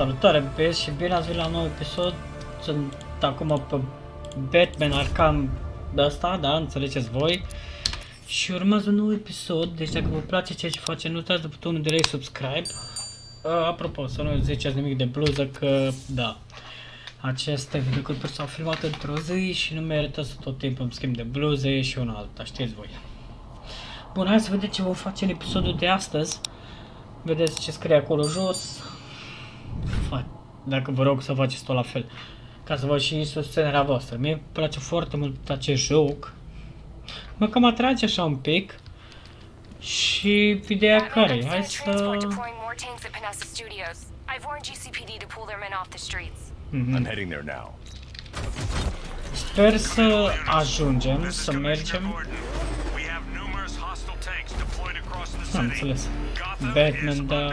Salutare, băieți, și bine ați venit la un nou episod. Sunt acum pe Batman Arkham de asta, da, înțelegeți voi. Și urmează un nou episod, deci dacă vă place ceea ce face, nu uitați de butonul de like, subscribe. Apropo, să nu ziceți nimic de bluză, că, da, aceste videoclipuri s-au filmat într-o zi și nu merită să tot timpul îmi schimb de bluze și una alta, știți voi. Bun, hai să vedem ce vom face în episodul de astăzi. Vedeți ce scrie acolo jos. Dacă vă rog să faceți tot la fel, ca să văd și susținerea voastră. Mie îmi place foarte mult acest joc. Mă cam atrage așa un pic. Și ideea care e? Hai să... Sper să ajungem, să mergem. Am înțeles. Batman, da...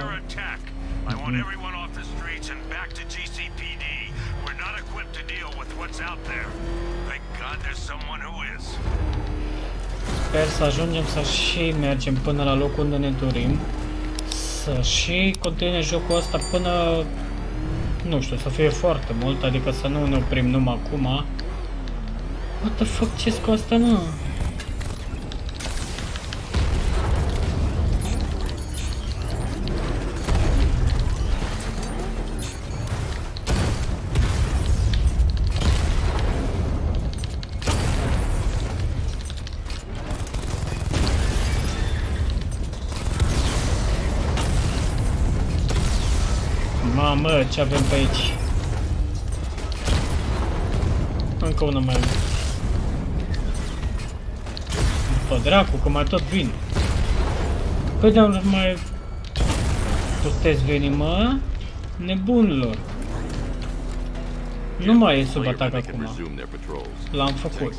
Sper să ajungem să și mergem până la locul unde ne dorim. Să și continue jocul ăsta până... Nu știu, să fie foarte mult, adică să nu ne oprim numai acum. What the fuck, ce cu asta, mă? Mamă, ce avem pe aici? Încă una mai... După dracu, că mai tot vin. Păi de unde mai... puteți veni, mă? Nebunilor. Nu mai e sub atac acum. L-am făcut.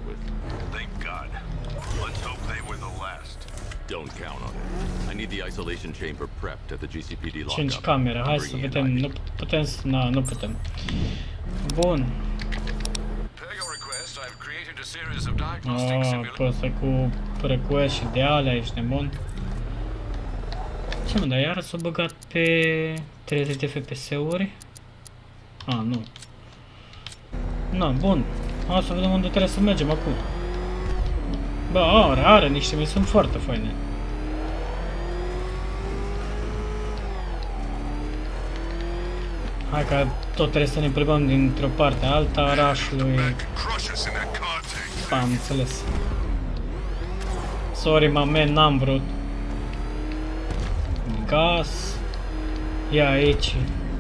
Don't count on it. I need the isolation chamber prepped at the GCPD lockup. 5 camere, hai să vedem. Nu putem, nu putem. Bun. Pe ăsta cu request și de alea, ești nebun. Ce mă, dar iară s-a băgat pe 30 de FPS-uri? Nu. Bun. Hai să vedem unde trebuie să mergem acum. Bă, are niște misiuni foarte faine. Hai că tot trebuie să ne plimbăm dintr-o parte alta a orașului. Am înțeles. Sorry, mă, man, n-am vrut. Gas. Ia aici.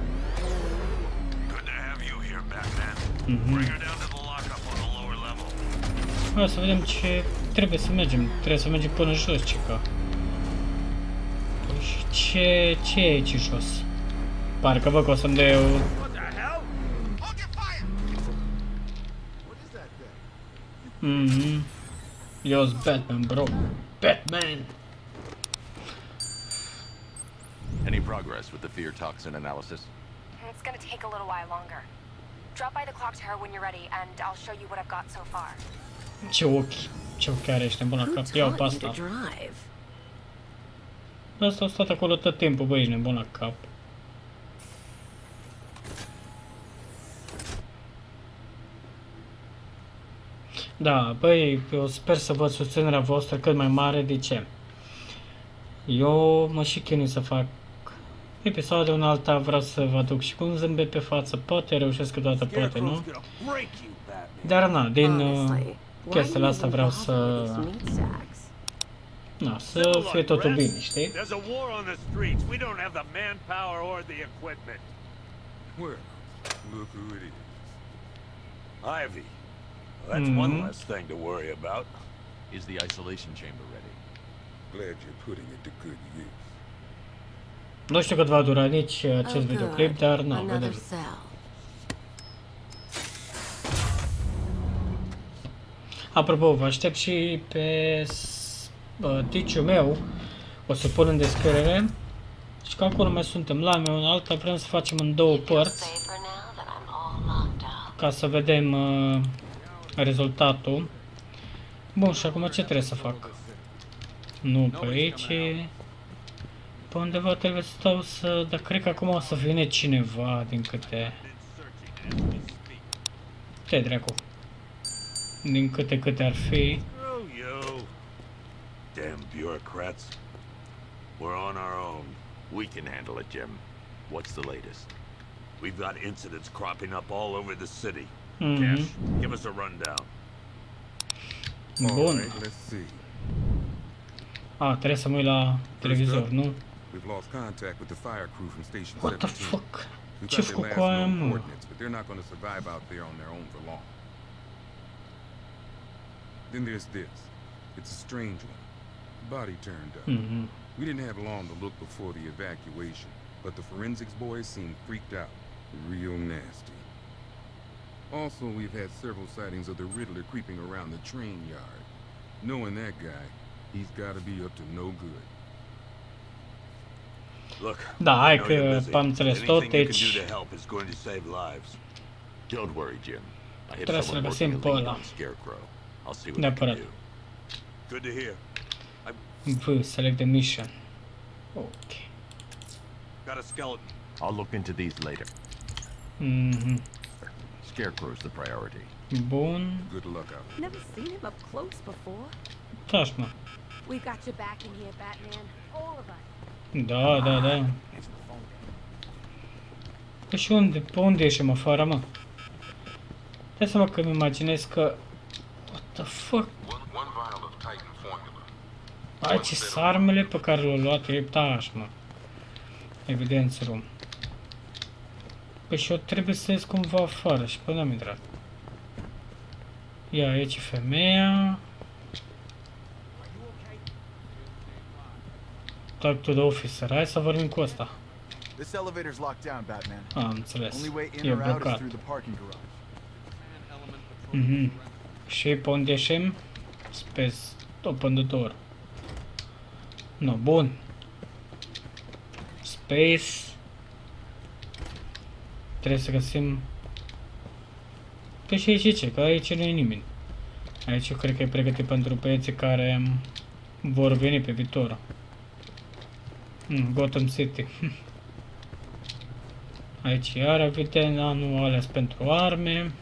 Hai să vedem ce trebuie să mergem. Trebuie să mergem până jos, cica. Ce e aici jos? Parcă văd că o să-mi dea eu... Eu-s Batman, bro. Batman! Any progress with the fear toxin analysis? It's gonna take a little while longer. Drop by the clock tower when you're ready, and I'll show you what I've got so far. Ce ochi. Ce ochi are, ești nebun la cap. Iau pe asta. Asta a stat acolo tot timpul, băi, ești nebun la cap. Da, băi, eu sper să văd susținerea voastră cât mai mare. De ce? Eu mă și chinui să fac episoade un alta, vreau să vă aduc și cu un zâmbet pe față. Poate reușesc câteodată, poate nu. Dar na, din chestiile astea vreau să... Na, să fie totul bine, știi? Ivy. That's one less thing to worry about. Is the isolation chamber ready? Glad you're putting it to good use. Nu știu cât va dura nici acest videoclip, dar nu, vedem. Apropo, vă aștept și pe Twitch-ul meu. O să pun în descriere. Și că acolo mai suntem la meu, în alta vrem să facem în două părți. Ca să vedem rezultatul. Bun, și acum ce trebuie să fac? Nu pe aici. Pe undeva trebuie să stau să... Dar cred că acum o să vină cineva din câte... Ce dracu? Din câte ar fi... Oh, yo. Damn bureaucrats. We're on our own. We can handle it, Jim. What's the latest? We've got incidents cropping up all over the city. Mhm. Cash, give us a rundown. Bun. Alright, let's see. A, trebuie să mă uit la televizor, nu? We've lost contact with the fire crew from Station What the 17. fuck? We've Ce got their făcut last cu aia, known mă? coordinates, but they're not going to survive out there on their own for long. Then there's this. It's a strange one. Body turned up. Mhm. We didn't have long to look before the evacuation, but the forensics boys seemed freaked out. Real nasty. Also, we've had several sightings of the Riddler creeping around the train yard. Knowing that guy, he's got to be up to no good. Look, Da, hai I know you're că busy. am înțeles tot, Anything you can deci... do to help is going to save lives. Don't worry, Jim. I have Trebuie să-l someone găsim working a pe lead ăla. on Scarecrow. I'll see what I can Neapărat. do. Good to hear. V, select the mission. Ok. Got a skeleton. I'll look into these later. Mhm. Scarecrow's the priority. Bun. Good luck out there. Never seen him up close before. Taci, mă. We got your back in here, Batman. All of us. Da. Păi și unde? Pe unde ieșim afară, mă? Dai seama că îmi imaginez că... What the fuck? Aici sunt armele pe care le-au luat Eptaș, mă. Evidence room. Păi și eu trebuie să ies cumva afară și până am intrat. Ia, aici e femeia. Talk to the officer. Hai să vorbim cu ăsta. This elevator's locked down, Batman. Am înțeles. Only way in E or out is blocat. through the parking garage. Mhm. Și pe unde ieșim? Space. Open the door. No, bun. Space. Trebuie să găsim... Păi și aici ce? Că aici nu e nimeni. Aici eu cred că e pregătit pentru băieții care vor veni pe viitor. Gotham City. Aici iar evident anul ales pentru arme.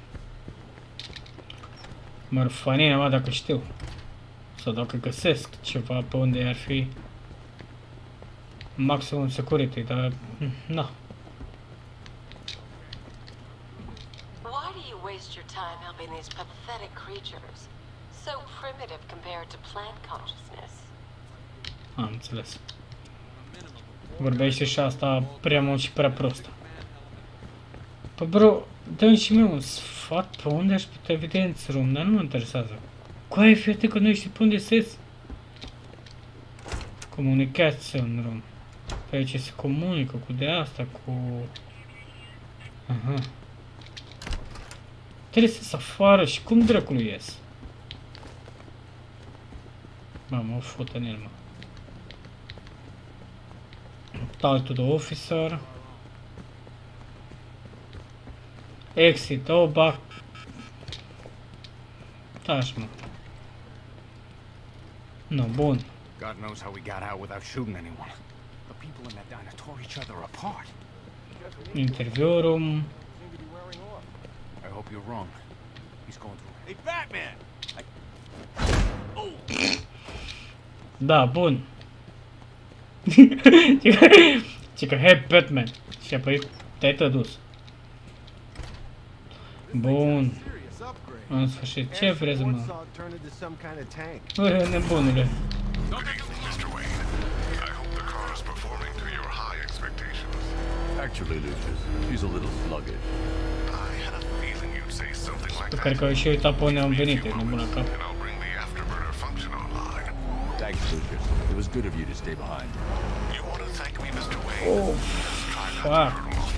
Mărfanina mea dacă știu. Sau dacă găsesc ceva pe unde ar fi maximum security, dar na. Why do you waste your time helping these pathetic creatures? So primitive compared to plant consciousness. Am înțeles. Vorbește și asta prea mult și prea prost. Păi bro, dă-mi și mie un sfat pe unde aș putea evidence room, dar nu mă interesează. Cu aia fii că nu știi pe unde să ies. Communication room. Pe aici se comunică cu de asta, cu... Aha. Trebuie să ies afară și cum dracului ies? Mamă, o fotă în el, mă. Talk to the officer. Exit, oh, back. Taci, mă. No, bun. God knows how we got out without shooting anyone. The people in that diner tore each other apart. Interview room. I hope you're wrong. He's going through. Hey, Batman! Da, bun. Ce că, hey, Batman. Și apoi te-ai tădus. Bun. În sfârșit, ce vreți, mă? Bă, nebunule. Actually, Lucius, she's a little sluggish. Cred că și uitat pe unde am venit, e nebună cap. Thanks, Lucius. It was good of you to stay behind. Oh, fuck.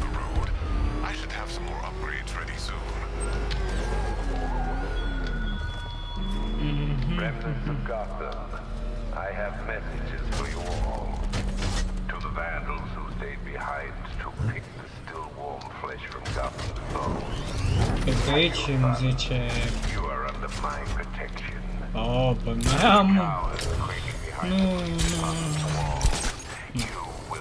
Residents of Gotham, I have messages for you all. To the vandals who stayed behind to pick the still warm flesh from Gotham's bones. Cred că aici îmi zice... You are under my protection. Oh, pe mea, mă. Cowards quaking behind Nu. you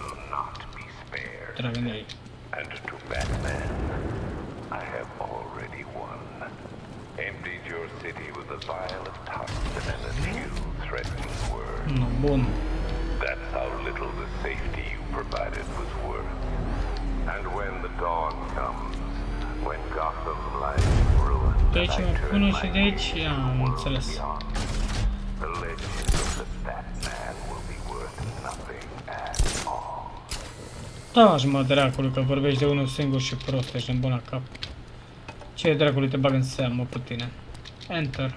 trag în ei. And to Batman, I have already won. Emptied your city with a vial of toxin and a few threatening words. No, bun. That's how little the safety you provided was worth. And when the dawn comes, when Gotham lies ruined, Deci mă pune și de aici, am înțeles. the legend of the Batman will be worth nothing at all. Taci mă, dracului, că vorbești de unul singur și prost, ești în bună cap. Ce dracului te bag în seamă pe tine? Enter.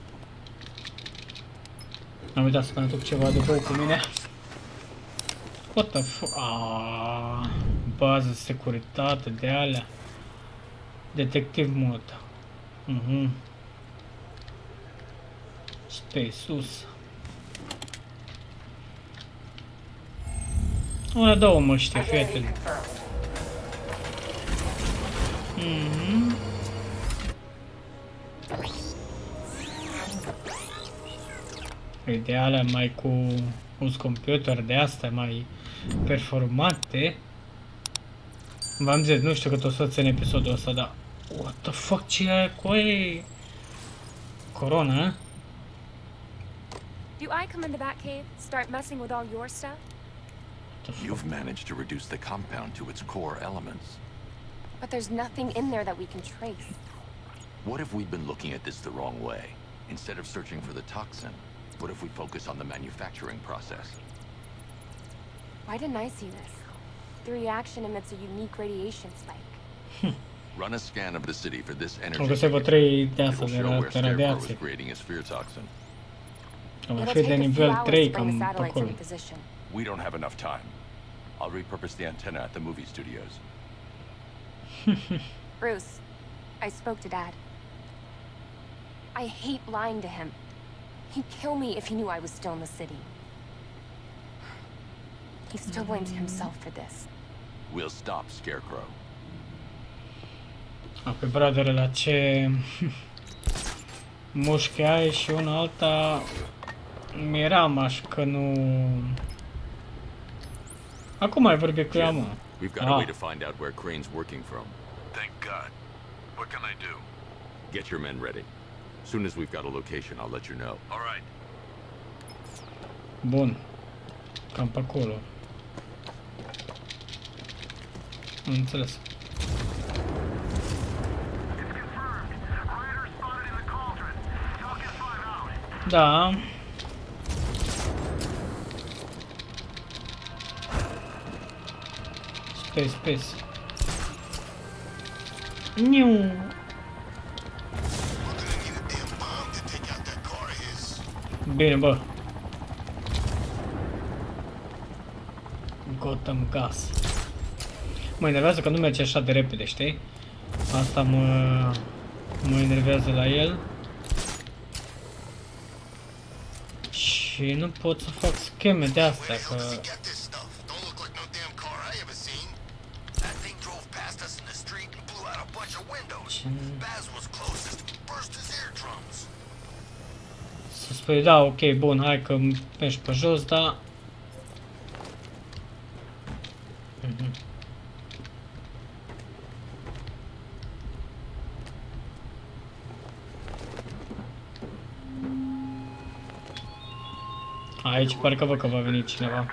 Am uitat să mai duc ceva de bău cu mine. What the fuck? Bază, securitate, de alea. Detective mode. Space sus. Una, două măști, fii atent. Ideală mai cu uz computer de astea mai performante. V-am zis, nu știu cât o să țin episodul ăsta, dar what the fuck, ce e cu ei? Corona, eh? Do I come in the Batcave, start messing with all your stuff? You've managed to reduce the compound to its core elements. But there's nothing in there that we can trace. What if we've been looking at this the wrong way? Instead of searching for the toxin, what if we focus on the manufacturing process? Why didn't I see this? The reaction emits a unique radiation spike. Run a scan of the city for this energy. Au găsit vreo 3 de It asta will de show where Scarecrow is radiație. creating a sphere toxin. Am It'll fi de take a few nivel hours 3 to bring the cam pe satellites acolo. into position. We don't have enough time. I'll repurpose the antenna at the movie studios. Bruce, I spoke to Dad. I hate lying to him. He'd kill me if he knew I was still in the city. He still blames himself for this. We'll stop Scarecrow. Apoi, brother, la ce mușchi ai și una alta miram aș că nu... Acum ai vorbit cu ea, mă. We've got a way to find out where Crane's working from. Thank God. What can I do? Get your men ready. Soon as we've got a location, I'll let you know. All right. Bun. Cam pe acolo. Am înțeles. Da. Space. Niu. Bine, bă. Gotham Gas. Mă enervează că nu merge așa de repede, știi? Asta mă enervează la el. Și nu pot să fac scheme de astea, că... Să spui, da, ok, bun, hai că mergi pe jos, da. Aici parcă văd că va veni cineva.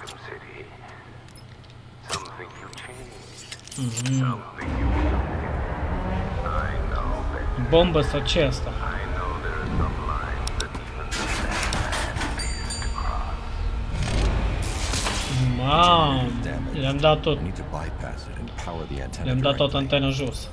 Bombă sau ce e asta? Mamă, le-am dat tot. Le-am dat tot antena jos.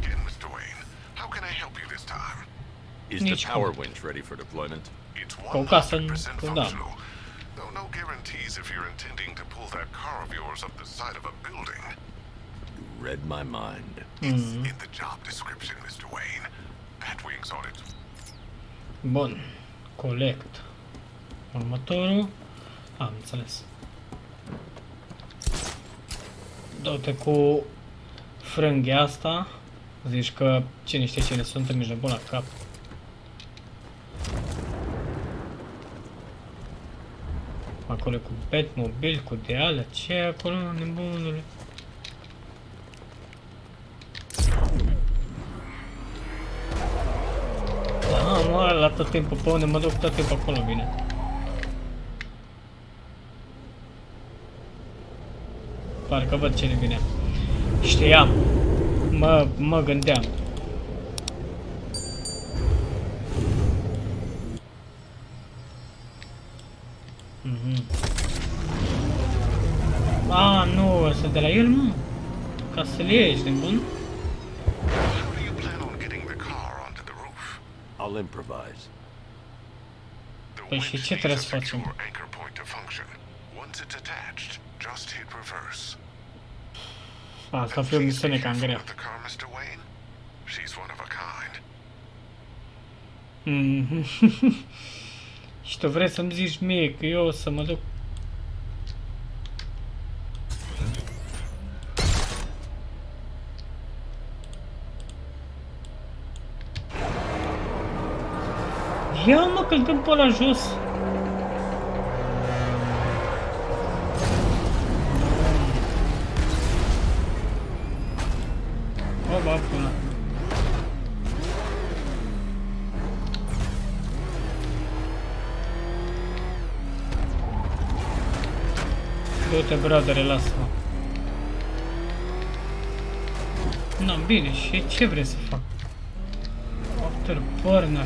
Is the power winch ready for deployment? Cu o casă în... da. Though no guarantees if you're intending to pull that car of yours up the side of a building. You read my mind. It's in the job description, Mr. Wayne. Batwing's on it. Bun. Collect. Următorul. Am înțeles. Du-te cu frânghia asta. Zici că cine știe cine sunt, îmi nebun la cap. Acolo cu Batmobil, cu deală, ce e acolo, nebunule? tot timpul pe unde mă duc, tot timpul acolo vine. Parcă văd cine vine. Știam. Mă gândeam. Ah, nu, ăsta de la el, mă. Ca să-l iei, ești nebun? I'll improvise. Păi și ce trebuie să facem? Asta fi o misiune cam grea. Și tu vrei să-mi zici mie că eu o să mă duc? Ia mă, că-l dăm pe ăla jos. O, ba, până. Du-te, bradere, lasă-mă. Na, bine, și ce vrei să fac? Afterburner.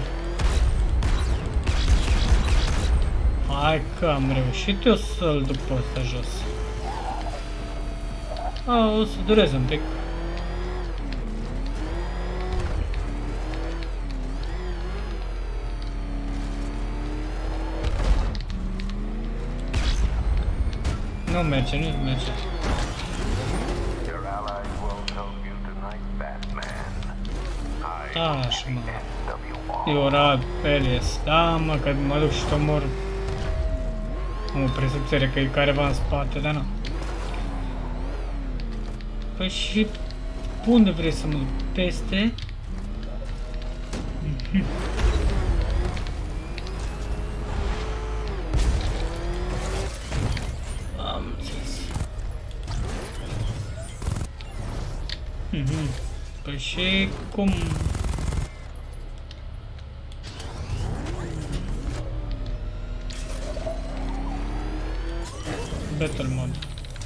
Hai că am reușit eu să-l duc pe ăsta jos. O să dureze un pic. Nu merge, nu merge. Da, așa mă. Eu rad Pelias. Da, mă, că mă duc și omor. Am o presupțire că e careva în spate, dar nu. Păi și unde vrei să mă duc? Peste? Am înțeles. Păi și cum? Battle mode.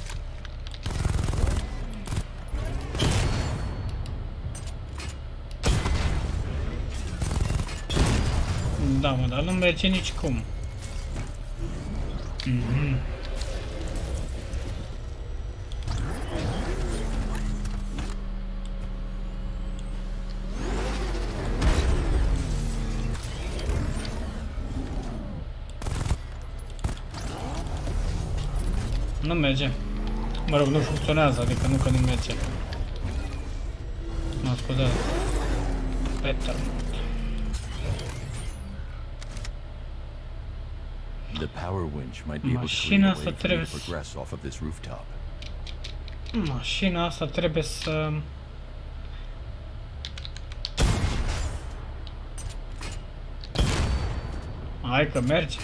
Da, mă, dar nu merge nici cum. Nu merge. Mă rog, nu funcționează, adică nu că nu merge. Mă scuzați. Better mode. The power winch might be able to Mașina asta create a way for you trebuie to progress off of this rooftop. Mașina asta trebuie să... Hai că merge.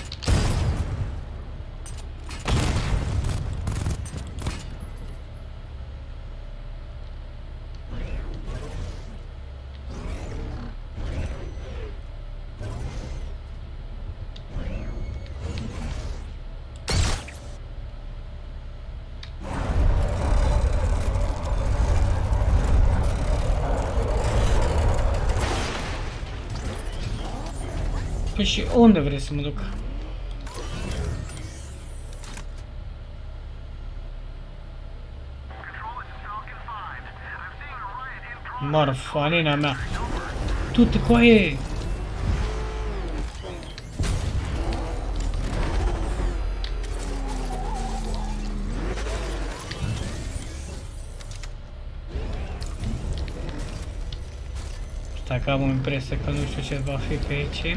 Păi și unde vrei să mă duc? Marfanina mea! Du-te cu aie! Stai că am o impresie că nu știu ce va fi pe aici.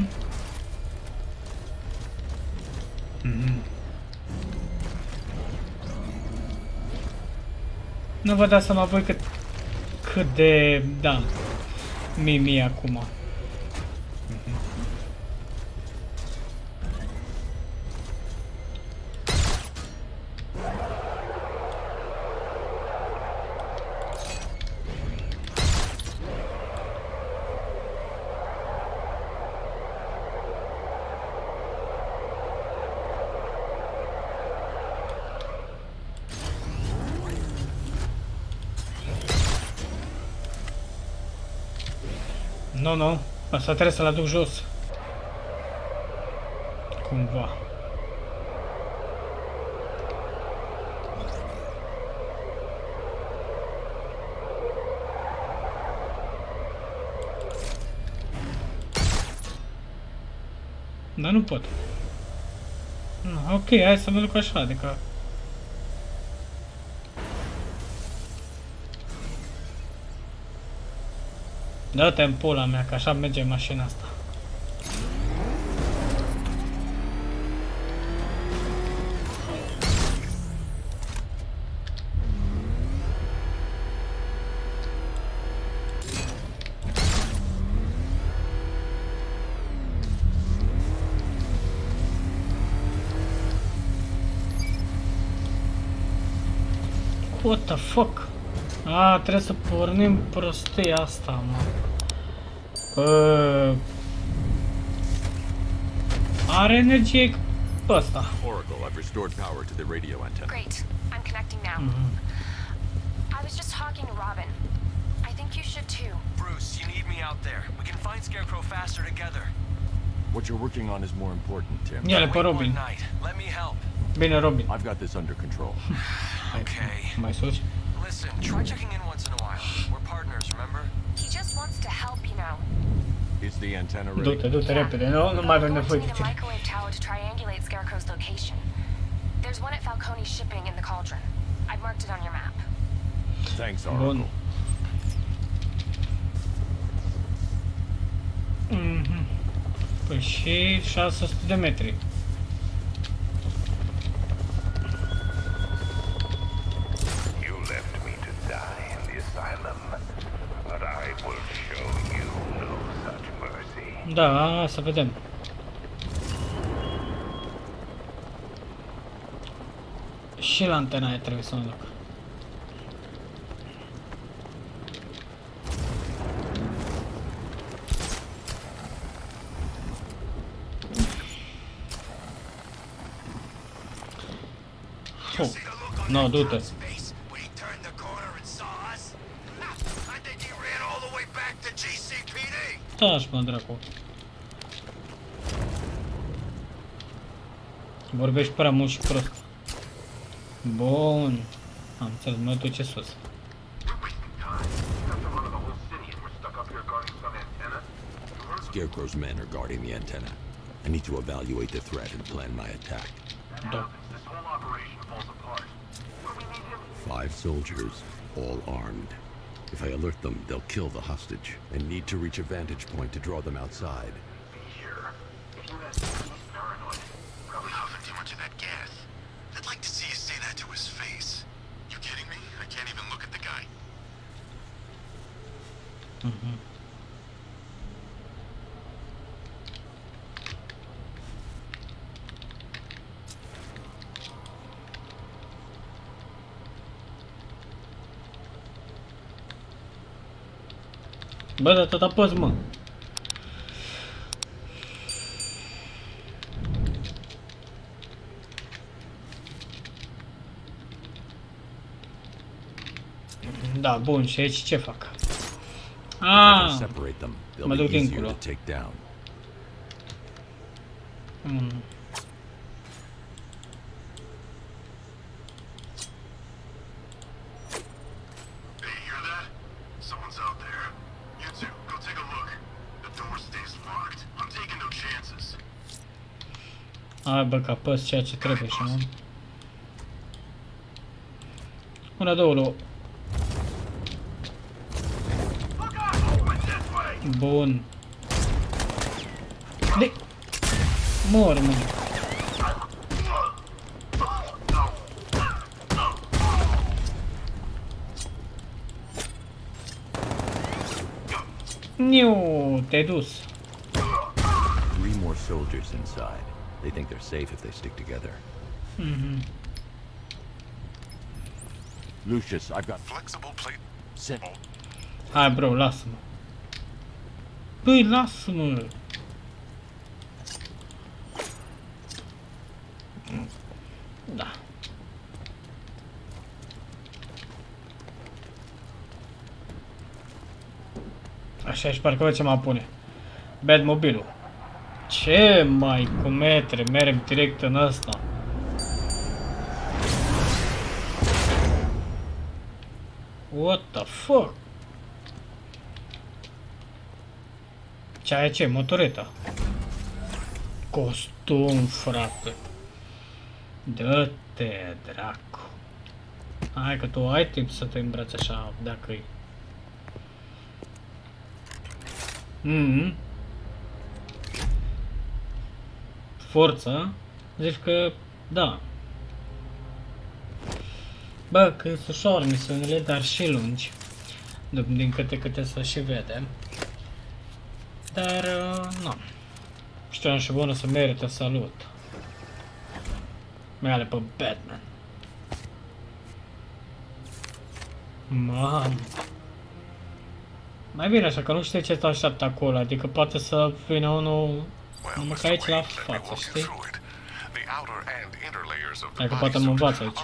Nu vă dați seama voi cât de... da, mie acum. Nu. Asta trebuie să-l aduc jos. Cumva. Dar nu pot. Ok, hai să mă duc așa, adică... Dă-te în pula mea, că așa merge mașina asta. What the fuck? Trebuie să pornim prostia asta, mă. Are energie ăsta. Oracle, I've restored power to the radio antenna. Great. I'm connecting now. I was just talking to Robin. I think you should too. Bruce, you need me out there. We can find Scarecrow faster together. What you're working on is more important, Tim. Ia-le pe Robin. Let me help. Bine, Robin. I've got this under control. Okay. Mai sus. Listen, try checking in once in a while. We're partners, remember? He just wants to help, you know. Is the antenna ready? Du-te repede. Nu mai avem nevoie de the tine. microwave tower to triangulate Scarecrow's location. There's one at Falcone Shipping in the Cauldron. I've marked it on your map. Thanks, Oracle. Păi și 600 de metri. You left me to die in the asylum, but I will show you no such mercy. Da, să vedem. Și la antena aia trebuie să mă duc. No, du-te. Taci, mă, dracu. Vorbești prea mult și prost. Bun. Am înțeles, mă duce sus. Scarecrow's men are guarding the antenna. I need to evaluate the threat and plan my attack. Da. 5 soldiers, all armed. If I alert them, they'll kill the hostage and need to reach a vantage point to draw them outside. Probably huffing too much of that gas. I'd like to see you say that to his face. You kidding me? I can't even look at the guy. Bă, dar tot apăs, mă. Da, bun, și aici ce fac? Mă duc dincolo. Hai, bă, că apăs ceea ce trebuie și nu? Una, două. Bun. De... Mor, mă. Niu, te-ai dus. 3 more soldiers inside. They think they're safe if they stick together. Lucius, I've got flexible plate. Hai, bro, lasă-mă. Băi, lasă-mă. Da. Așa și parcă văd ce mă pune. Batmobilul. Ce mai cu metre, merg direct în ăsta. What the fuck? Ce ai ce? Motoreta. Costum, frate. Dă-te, dracu. Hai că tu ai timp să te îmbraci așa, dacă-i. Forță. Zici că, da. Bă, că sunt ușor misiunile, dar și lungi. Din câte să și vedem. Dar, nu. Știu și bună să merită salut. Mi-ale pe Batman. Mamă. Mai bine așa, că nu știi ce te așteaptă acolo, adică poate să vină unul numai ca aici la față, știi? Dacă poate mă învață aici.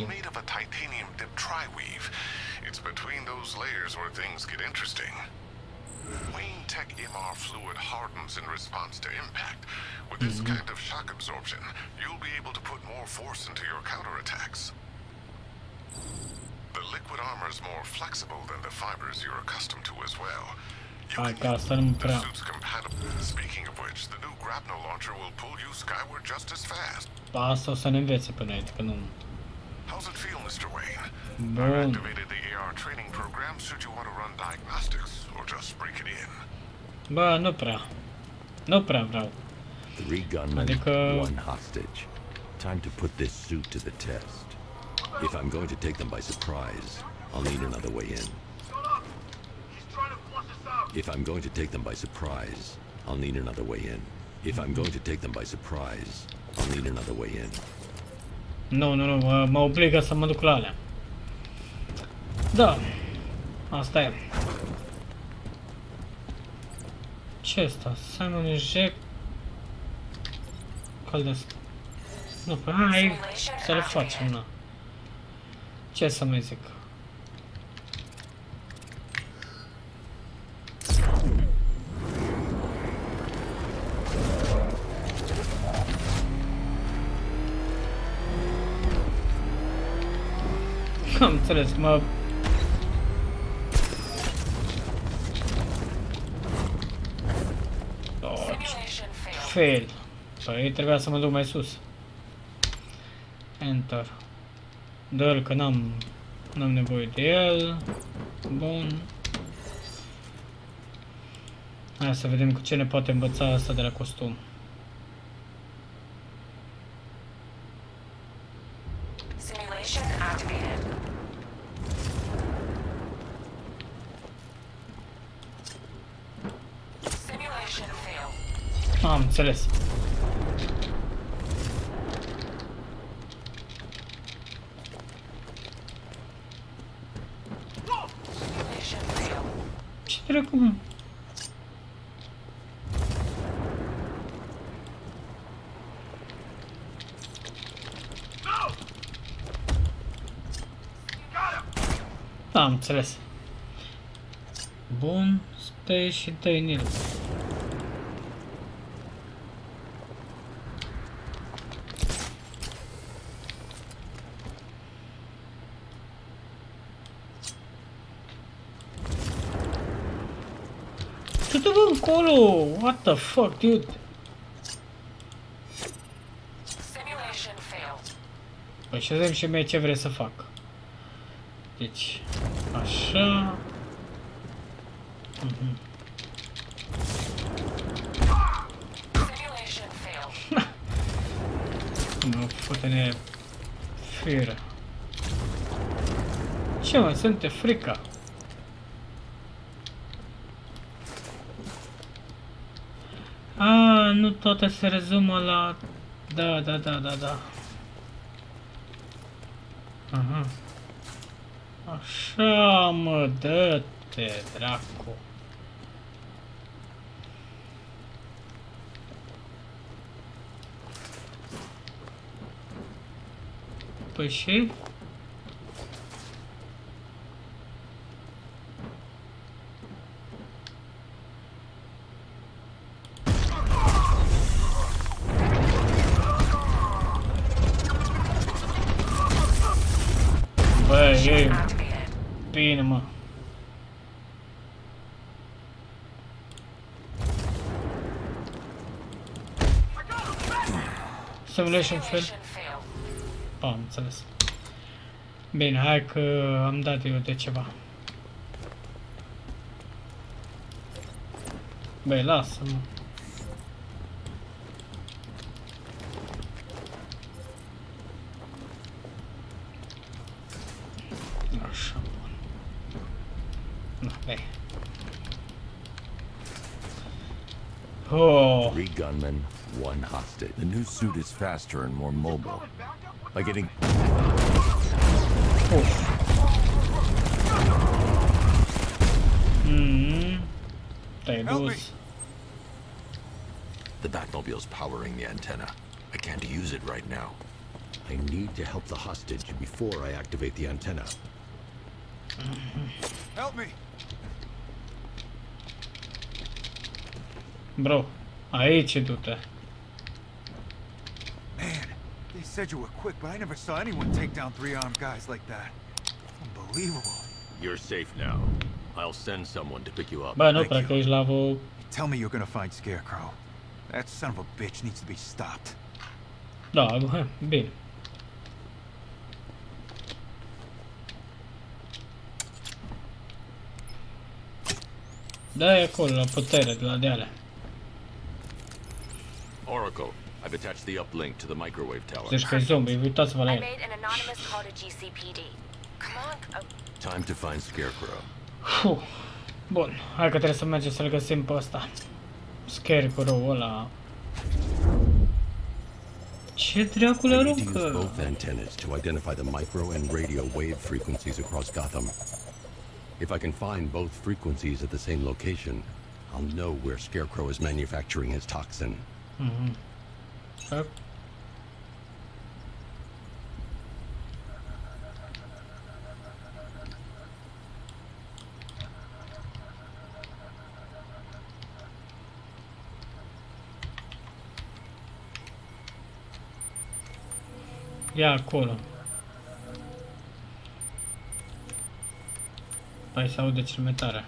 Wayne Tech MR fluid hardens in response to impact. With this kind of shock absorption, you'll be able to put more force into your counterattacks. The liquid armor is more flexible than the fibers you're accustomed to as well. Hai că asta nu prea. Speaking of which, the new grapnel launcher will pull you skyward just as fast. Asta o să ne învețe pe noi, că nu. How's it feel, Mr. Wayne? Bun. I've activated the AR training program should you want to run diagnostics or just break it in. Bă, nu prea vreau. 3 gunmen, 1 hostage. Time to put this suit to the test. If I'm going to take them by surprise, I'll need another way in. If I'm going to take them by surprise, I'll need another way in. If I'm going to take them by surprise, I'll need another way in. Nu, mă obligă să mă duc la alea. Da, asta e. Ce asta? Simon Jack... Caldesc. Nu, păi hai să le facem, na. Ce să mai zic? Am înțeles, mă... Fail. Păi trebuia să mă duc mai sus. Enter. Dă-l că n-am nevoie de el. Bun. Hai să vedem cu ce ne poate învăța asta de la costum. Simulation activated. Simulation failed. Am înțeles. Ce dracu, mă? Am înțeles. Bun, stai și dă-i în el. Du-te bă încolo! What the fuck, dude? Păi și vedem și mie ce vrei să fac. Deci, așa. Mă fute-ne firă. Ce mă, sunt frica? A, nu toate se rezumă la... Da. Aha. Așa, mă, dă-te, dracu. Păi și? Băi, e bine, mă. Simulation fail. Am înțeles. Bine, hai că am dat eu de ceva. Băi, lasă-mă. Așa, bun. Na, băi. Oh. 3 gunmen, 1 hostage. The new suit is faster and more mobile. By getting... Te-ai dus. The Batmobile's powering the antenna. I can't use it right now. I need to help the hostage before I activate the antenna. Help me! Bro, aici du-te. Man, they said you were quick, but I never saw anyone take down 3 armed guys like that. Unbelievable. You're safe now. I'll send someone to pick you up. Bă, nu prea că ești la vă... Tell me you're gonna find Scarecrow. That son of a bitch needs to be stopped. Da, bine. Da, e acolo, la putere, de la deale. Oracle, I've attached the uplink to the microwave tower. Deci că e zombie, uitați-vă la el. Time to find Scarecrow. Bun, hai că trebuie să mergem să-l găsim pe ăsta. Scarecrow-ul ăla. Ce dracule aruncă? I need to use both antennas to identify the micro and radio wave frequencies across Gotham. If I can find both frequencies at the same location, I'll know where Scarecrow is manufacturing his toxin. Yep. E acolo. Păi se aude cel mai tare.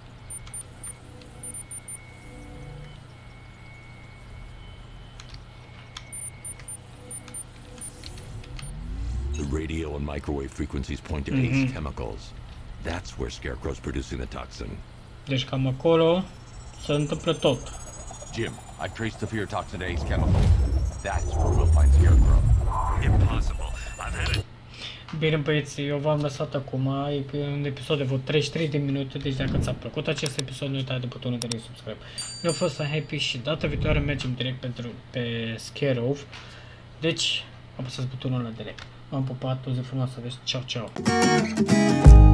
The radio and microwave frequencies point to Ace Chemicals. That's where Scarecrow's producing the toxin. Deci cam acolo se întâmplă tot. Jim, I've traced the fear toxin to Ace Chemicals. That's where we'll find Scarecrow. Impossible. I've had it. Bine, băieți, eu v-am lăsat acum, e un episod de vreo 33 de minute, deci dacă ți-a plăcut acest episod, nu uitați de butonul de like, subscribe. Eu am fost Happy și data viitoare mergem direct pe Scarecrow, deci apăsați butonul ăla de like. M-am pupat, o zi frumoasă, deci ceau, ceau!